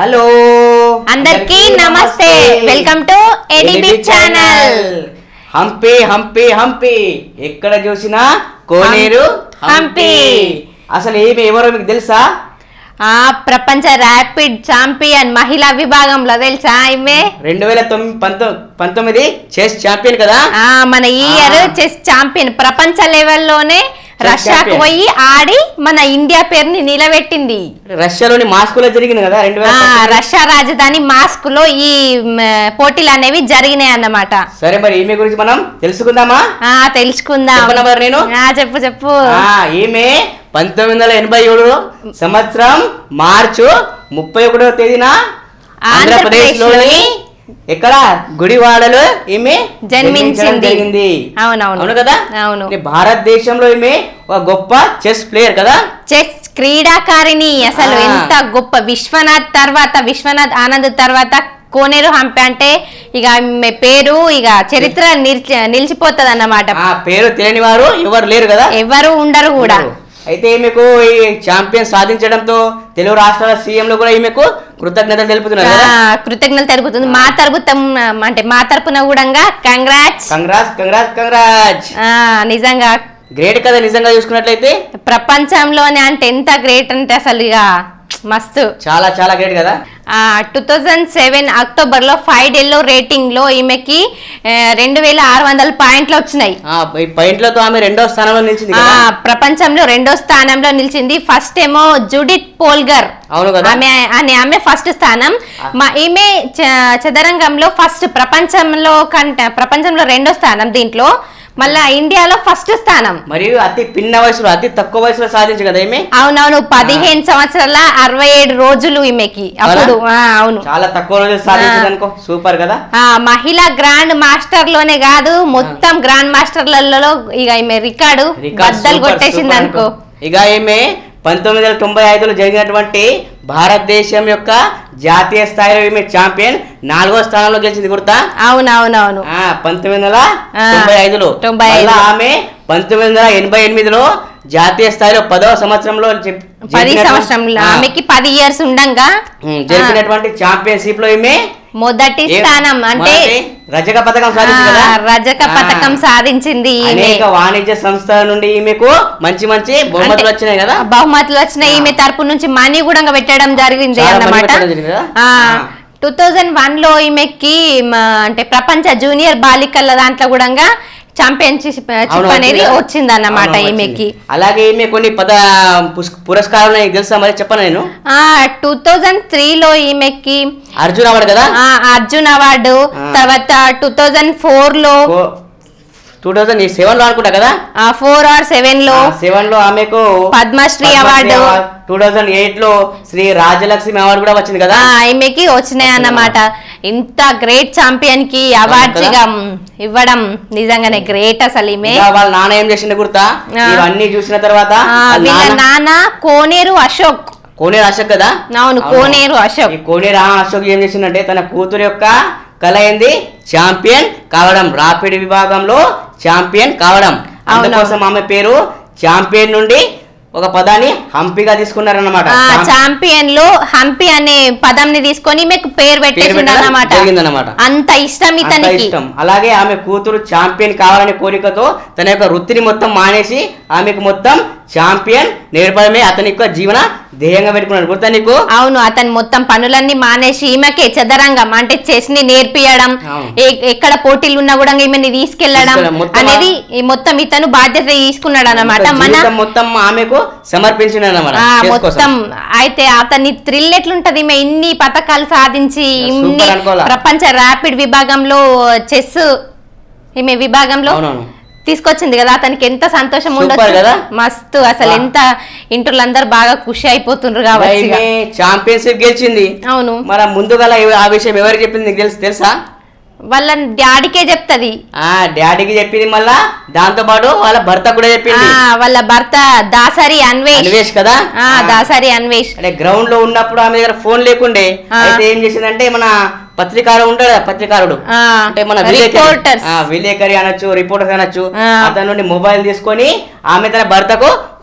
Hello అందరికీ నమస్తే welcome to ADB channel Humpy Humpy Humpy ఎక్కడ చూసినా కోనేరు హంపి అసలు ఏమి ఎవరో మీకు తెలుసా ప్రపంచ ర్యాపిడ్ ఛాంపియన్ మహిళా విభాగంలో తెలుసా ఈమె 2019 చెస్ ఛాంపియన్ కదా మన ఈ ఇయర్ చెస్ ఛాంపియన్ ప్రపంచ లెవెల్లోనే రష్యాకు పోయి ఆడి మన ఇండియా పేరుని నిలబెట్టింది. రష్యాలోని మాస్కోలో జరిగింది కదా రష్యా రాజధాని మాస్కోలో ఈ పోటీలు అనేవి జరిగినాయి అన్నమాట. సరే మరి ఈమె గురించి మనం తెలుసుకుందామా? తెలుసుకుందాం. నేను చెప్పు చెప్పు. ఈమె 1987 సంవత్సరం మార్చి 31వ తేదీన ఆంధ్రప్రదేశ్ లోని ఎక్కడ గుడివాడలో ఈమె జన్మించింది. అవును కదా. అవును. భారతదేశంలో ఈమె ఒక గొప్ప చెస్ ప్లేయర్ కదా, చెస్ క్రీడాకారిణి. అసలు ఎంత గొప్ప. విశ్వనాథ్ ఆనంద్ తర్వాత కోనేరు హంపి అంటే ఇక పేరు ఇక చరిత్ర నిలిచిపోతుంది అన్నమాట. పేరు తెలియని వారు ఎవరు లేరు కదా, ఎవరు ఉండరు కూడా. అయితే ఈమెకు ఈ ఛాంపియన్ సాధించడంతో తెలుగు రాష్ట్రాల సీఎంలు కూడా ఈమెకు కృతజ్ఞతలు తెలుపుతున్నారు. కృతజ్ఞతలు తెలుపుతుంది. మా తరపున కూడా కంగ్రాట్స్. నిజంగా గ్రేట్ కదా. నిజంగా చూసుకున్నట్లయితే ప్రపంచంలోనే అంటే ఎంత గ్రేట్ అంటే అసలు ఇక మస్తు, చాలా చాలా గ్రేట్ కదా. 2007 అక్టోబర్ లో 5 డేలో రేటింగ్ లో ఈమెకి 2600 పాయింట్లు వచ్చినాయి. ఈ పాయింట్లతో ఆమె రెండో స్థానంలో నిలిచింది. ప్రపంచంలో రెండో స్థానంలో నిలిచింది. ఫస్ట్ ఏమో జూడిత్ పోల్గర్, ఆమె ఫస్ట్ స్థానం. ఈమె చదరంగంలో ఫస్ట్ ప్రపంచంలో రెండో స్థానం. దీంట్లో మళ్ళా ఇండియాలో ఫస్ట్ స్థానం. మరియు అతి పిన్న వయసులో అతి తక్కువ వయసులో సాధించు కదా ఈమె. అవునవును. 15 సంవత్సరాల 67 రోజులు ఈమెకి అప్పుడు. అవును, చాలా తక్కువ రోజులు సాధించదనుకో. సూపర్ కదా. మహిళా గ్రాండ్ మాస్టర్ లోనే కాదు, మొత్తం గ్రాండ్ మాస్టర్లలో ఇక ఈమె రికార్డు బద్దలు కొట్టేసింది అనుకో. ఇక ఈమె 1995లో జరిగినటువంటి భారతదేశం యొక్క జాతీయ స్థాయిలో ఈమె ఛాంపియన్ 4వ స్థానంలో గెలిచింది గుర్తా? అవునవునవును. 1995లో. ఆమె 1988లో జాతీయ స్థాయిలో 10వ సంవత్సరంలో 10 సంవత్సరంలో ఆమెకి 10 ఇయర్స్ ఉండంగా జరిగినటువంటి ఛాంపియన్షిప్ లో ఈమె మొదటి స్థానం అంటే రజక పథకం సాధించింది కదా. రజక పథకం సాధించింది. అనేక వాణిజ్య సంస్థల నుండి ఈమెకు మంచి మంచి బహుమతులు వచ్చినాయి కదా. బహుమతులు వచ్చినాయి. ఈమె తరపు నుంచి మనీ కూడా పెట్టడం జరిగింది అన్నమాట. 2001 లో ఈమెకి అంటే ప్రపంచ జూనియర్ బాలికల దాంట్లో కూడా ఛాంపియన్షిప్ అనేది వచ్చింది అన్నమాట ఈమెకి. అలాగే ఈమె కొన్ని పురస్కారాలు తెలుసా మరి చెప్పను నేను. 2003 లో ఈమెకి అర్జున్ అవార్డు కదా. అర్జున్ అవార్డు. తర్వాత 2004 లో 2007 లో అనుకుంటా కదా. 4 or 7 లో ఆమెకు పద్మశ్రీ అవార్డు. 2008 లో శ్రీ రాజలక్ష్మి అవార్డు కూడా వచ్చింది కదా. ఈమెకి వచ్చినాయి అన్నమాట. ఇంత గ్రేట్ ఛాంపియన్ కి అవార్డ్స్ ఇవ్వడం నిజంగానే గ్రేట్ అసలు. ఈమె వాళ్ళ నాన్న ఏం చేసింది గుర్తా? ఇవన్నీ చూసిన తర్వాత వీళ్ళ నాన్న కోనేరు అశోక్ కదా. అవును, కోనేరు అశోక్. కోనేరు అశోక్ ఏం చేసిందంటే తన కూతురు యొక్క కళ ఏంది? ఛాంపియన్ కావడం, రాపిడ్ విభాగంలో ఛాంపియన్ కావడం. అందుకోసం ఆమె పేరు ఛాంపియన్ నుండి ఒక పదాన్ని హంపిగా తీసుకున్నారన్నమాట. ఛాంపియన్ లో హంపి అనే పదంని తీసుకొని మీకు పేరు పెట్టేసింది అన్నమాట. అంత ఇష్టం ఇతనికి. అలాగే ఆమె కూతురు ఛాంపియన్ కావాలనే కోరికతో తన యొక్క వృత్తిని మొత్తం మానేసి ఆమెకు మొత్తం ఛాంపియన్ నేర్పడమే అతని యొక్క జీవన ధ్యేయంగా పెట్టుకున్నాడు గుర్తా నీకు? అవును. అతను మొత్తం పనులన్నీ మానేసి ఈమెకే చదరంగం అంటే చెస్ ని నేర్పియడం, ఎక్కడ పోటీలు ఉన్నా కూడా ఈమెని తీసుకెళ్లడం అనేది మొత్తం ఇతను బాధ్యత తీసుకున్నాడు అన్నమాట. మొత్తం ఆమెకు సమర్పించిన మొత్తం. అయితే అతని థ్రిల్ ఎట్లుంటది? ఈమె ఇన్ని పథకాలు సాధించి ప్రపంచ ర్యాపిడ్ విభాగంలో చెస్ ఈమె విభాగంలో తీసుకొచ్చింది కదా. అతనికి ఎంత సంతోషం ఉండొచ్చు కదా. మస్తు అసలు. ఎంత ఇంటర్లందరూ బాగా ఖుషి అయిపోతుండ్రు కాబట్టి. ఛాంపియన్షిప్ గెలిచింది. అవును. మన ముందుగా ఆ విషయం ఎవరికి చెప్పింది నీకు తెలుసా? వాళ్ళ డాడీకే చెప్తది. డాడీకి చెప్పింది. మళ్ళా దాంతో పాటు వాళ్ళ భర్త కూడా చెప్పింది. వాళ్ళ భర్త దాసరి అన్వేష్ కదా. దాసరి అన్వేష్ అంటే గ్రౌండ్ లో ఉన్నప్పుడు ఆమె దగ్గర ఫోన్ లేకుండే. అయితే ఏం చేసిందంటే మన పత్రికారుడు ఉంటాడు కదా, పత్రికారుడు అంటే మన విలేకరి అనొచ్చు, రిపోర్టర్స్ అనొచ్చు, అతని నుండి మొబైల్ తీసుకొని ఆమె తన భర్తకు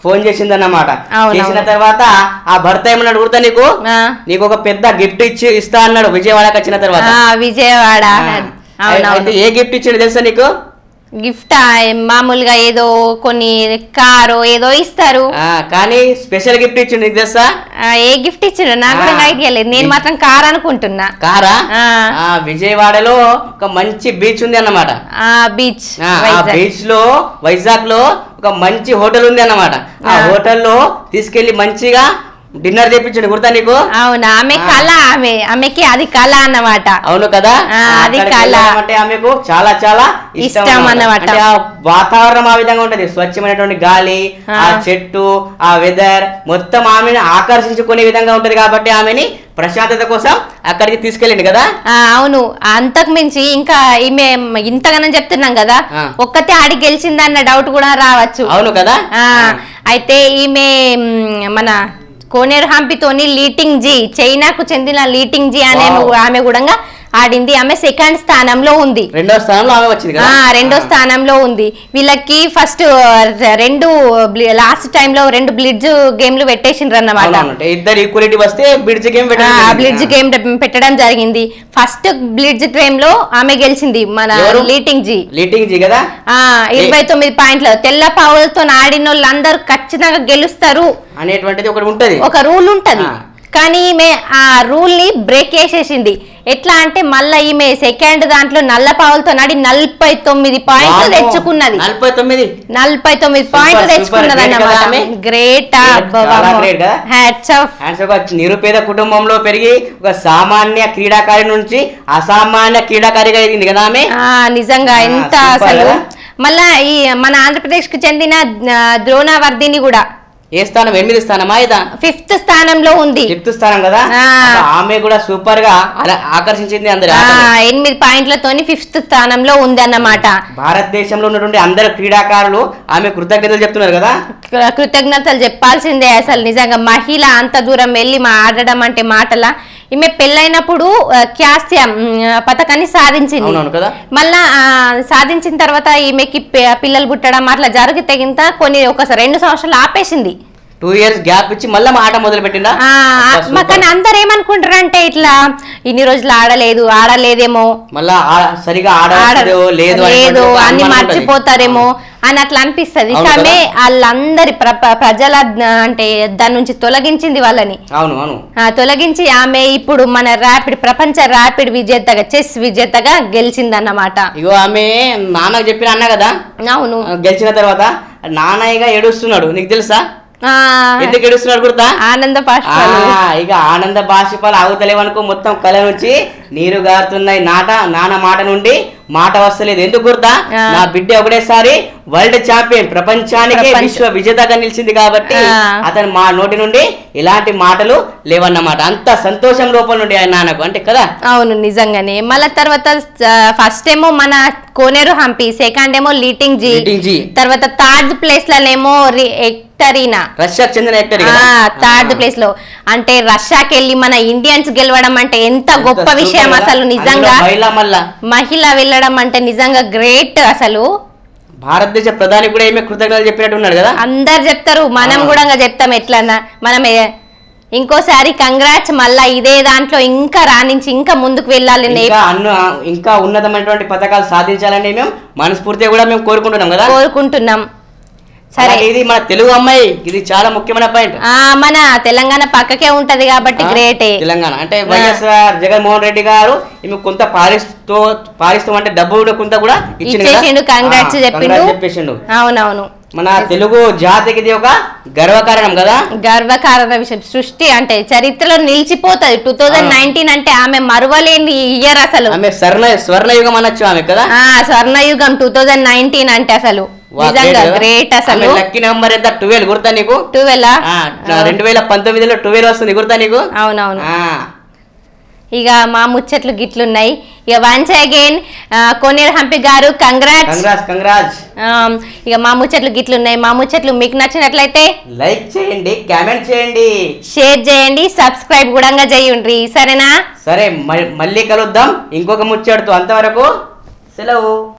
ఫోన్ చేసింది అన్నమాట. చేసిన తర్వాత ఆ భర్త ఏమన్నాడు గుర్తా నీకు, నీకు ఒక పెద్ద గిఫ్ట్ ఇస్తా అన్నాడు విజయవాడకి వచ్చిన తర్వాత. విజయవాడ అయితే ఏ గిఫ్ట్ ఇచ్చాడు తెలుసా నీకు? గిఫ్ట్ మామూలుగా ఏదో కొన్ని కారు ఏదో ఇస్తారు, కానీ స్పెషల్ గిఫ్ట్ ఇచ్చిండు నీకు తెలుసా? ఏ గిఫ్ట్ ఇచ్చిండు నాకు కూడా ఐడియా లేదు, నేను మాత్రం కార్ అనుకుంటున్నా. కారా? విజయవాడలో ఒక మంచి బీచ్ ఉంది అన్నమాట. బీచ్ బీచ్ లో వైజాగ్ లో ఒక మంచి హోటల్ ఉంది అన్నమాట. ఆ హోటల్లో తీసుకెళ్లి మంచిగా డిన్నర్ చేపించండి గుర్తా నీకు? అవును, ఆమె కళ, ఆమెకి అది కళ అన్నమాట. అవును కదా, అది కళ అంటే ఆమెకు చాలా చాలా ఇష్టం అన్నమాట. వాతావరణం ఆ విధంగా ఉంటది, స్వచ్ఛమైనటువంటి గాలి, ఆ చెట్టు, ఆ వెదర్ మొత్తం ఆమెను ఆకర్షించుకునే విధంగా ఉంటది కాబట్టి ఆమెని ప్రశాంతత కోసం అక్కడికి తీసుకెళ్ళింది కదా. అవును, అంతకు మించి ఇంకా ఈమె ఇంతగానో చెప్తున్నాం కదా, ఒక్కతే ఆడి గెలిచిందన్న డౌట్ కూడా రావచ్చు. అవును కదా. అయితే ఈమె మన కోనేరు హంపితోని లీటింగ్ జీ, చైనాకు చెందిన లీటింగ్ జీ అనే ఆమె కూడా ఆడింది. ఆమె సెకండ్ స్థానంలో ఉంది, రెండో స్థానంలో ఆమె వచ్చింది కదా. రెండో స్థానంలో ఉంది. వీళ్ళకి ఫస్ట్ రెండు లాస్ట్ టైం లో 2 బ్లిడ్జ్ గేమ్లు పెట్టేసిండ్రు అన్నమాట. ఇద్దరు ఈక్వాలిటీ వస్తే బ్లిడ్జ్ గేమ్ పెట్టడం జరిగింది. ఫస్ట్ బ్లిడ్జ్ గేమ్ లో ఆమె గెలిచింది, మన లీటింగ్ జీ కదా. 29 పాయింట్లు. తెల్ల పావులతో ఆడిన వాళ్ళందరూ ఖచ్చితంగా గెలుస్తారు అనేటువంటిది ఒకటి ఉంటది, ఒక రూల్ ఉంటది. కానీ ఈమె ఆ రూల్ ని బ్రేక్ చేసేసింది. ఎట్లా అంటే మళ్ళా ఈమె సెకండ్ దాంట్లో నల్ల పావులతో నాడి 49 పాయింట్లు తెచ్చుకున్నది. 49 పాయింట్లు తెచ్చుకున్నది అన్నమాట. గ్రేట్. నిరుపేద కుటుంబంలో పెరిగి ఒక సామాన్య క్రీడాకారి నుంచి అసామాన్య క్రీడాకారిగా ఎదిగింది కదా ఆమె. నిజంగా ఎంత అసలు. మళ్ళా ఈ మన ఆంధ్రప్రదేశ్ కు చెందిన ద్రోణావర్ధిని కూడా ఏ స్థానం? 8వ స్థానమా? 5th స్థానంలో ఉంది. 5th స్థానం కదా. ఆమె కూడా సూపర్ గా ఆకర్షించింది అందరూ. 8 పాయింట్లతోని 5th స్థానంలో ఉంది అన్నమాట. భారతదేశంలో ఉన్నటువంటి అందరు క్రీడాకారులు ఆమె కృతజ్ఞతలు చెప్తున్నారు కదా. కృతజ్ఞతలు చెప్పాల్సిందే అసలు. నిజంగా మహిళ అంత దూరం వెళ్ళి ఆడడం అంటే మాటల. ఈమె పెళ్ళైనప్పుడు క్యాస్య పథకాన్ని సాధించింది. మళ్ళా సాధించిన తర్వాత ఈమెకి పిల్లలు పుట్టడం అట్లా జరిగితే గింత కొన్ని 2 సంవత్సరాలు ఆపేసింది. 2 years గ్యాప్ ఇచ్చి మళ్ళీ ఆట మొదలు పెట్టిందా. కానీ అందరు ఏమనుకుంటారు అంటే ఇట్లా ఇన్ని రోజులు ఆడలేదేమో, మళ్ళా సరిగా లేదు అన్ని మర్చిపోతారేమో అని అట్లా అనిపిస్తుంది. కానీ వాళ్ళందరి ప్రజల అంటే దాని నుంచి తొలగించింది వాళ్ళని. తొలగించి ఆమె ఇప్పుడు మన ప్రపంచ ర్యాపిడ్ విజేతగా, చెస్ విజేతగా గెలిచిందన్నమాట. ఇగో ఆమె నాన్నకు చెప్పిన అన్న కదా. అవును, గెలిచిన తర్వాత నాన్నయ్యగా ఏడుస్తున్నాడు, నీకు తెలుసా? ఎందుకు ఏడుస్తున్నాడు గుర్తా? ఆనంద బాష్పాలు. ఇక ఆనంద బాష్పాలు ఆగుతలేవనుకో, మొత్తం కళ్ళ నుంచి నీరు గారుతున్నాయి. నాన్న మాట నుండి మాట వస్తలేదు. ఎందుకు గుర్తా? నా బిడ్డ ఒకటేసారి వరల్డ్ ఛాంపియన్, ప్రపంచానికి విశ్వ విజేతగా నిలిచింది కాబట్టి అతను మా నోటి నుండి ఇలాంటి మాటలు లేవన్నమాట. అంత సంతోషం లోపల నుండి ఆయన నాన్నకు, అంటే కదా. అవును, నిజంగానే. మళ్ళా తర్వాత ఫస్ట్ ఏమో మన కోనేరు హంపి, సెకండ్ ఏమో లీటింగ్ జీ, తర్వాత థర్డ్ ప్లేస్ లోనేమో రష్యాకి చెందిన థర్డ్ ప్లేస్ లో. అంటే రష్యాకి వెళ్ళి మన ఇండియన్స్ గెలవడం అంటే ఎంత గొప్ప విషయం అసలు. నిజంగా మహిళ వెళ్ళడం అంటే నిజంగా గ్రేట్ అసలు. భారతదేశ ప్రధాని కూడా ఏమే కృతజ్ఞతలు చెప్పినట్టు ఉన్నాడు కదా. అందరు చెప్తారు, మనం కూడా చెప్తాం. ఎట్లన్నా మనం ఇంకోసారి కంగ్రాట్స్, మళ్ళా ఇదే దాంట్లో ఇంకా రాణించి ఇంకా ముందుకు వెళ్ళాలి, ఇంకా ఉన్నతమైనటువంటి పథకాలు సాధించాలని మేము మనస్ఫూర్తిగా కూడా మేము కోరుకుంటున్నాం. సరే, ఇది మన తెలుగు అమ్మాయి, ఇది చాలా ముఖ్యమైన పాయింట్. మన తెలంగాణ పక్కకే ఉంటది కాబట్టి గ్రేటే. తెలంగాణ అంటే వైఎస్ఆర్ జగన్మోహన్ రెడ్డి గారు ఈమె కొంత పారిస్తూ అంటే డబ్బు కొంత కూడా ఇచ్చేసిండు, కంగ్రాట్స్ చెప్పేసిండు. అవునవును, మన తెలుగు జాతికి ఇది ఒక గర్వకారణం కదా. గర్వకారణ విషయం. సృష్టి అంటే చరిత్రలో నిలిచిపోతుంది. 2019 అంటే ఆమె మరువలేని ఇయర్ అసలు. ఆమె స్వర్ణయుగం అనొచ్చు ఆమె కదా. స్వర్ణయుగం 2019 అంటే అసలు నిజంగా గ్రేట్ అసలు. లక్కీ నెంబర్ ఎంత? 12 గుర్తా నీకు? 2019లో 12 వస్తుంది, గుర్తా నీకు? అవునవును. ఇక మా ముచ్చట్లు గిట్లున్నాయి. ఇక వన్స్ అగైన్ కోనేరు హంపి గారు కంగ్రాట్స్. ఇక మా ముచ్చట్లు గిట్లున్నాయి. మా ముచ్చట్లు మీకు నచ్చినట్లయితే లైక్ చేయండి, కామెంట్ చేయండి, షేర్ చేయండి, సబ్స్క్రైబ్ కూడా చేయండి. సరేనా? సరే, మళ్ళీ కలుద్దాం ఇంకొక ముచ్చట్తో. అంతవరకు సెలవు.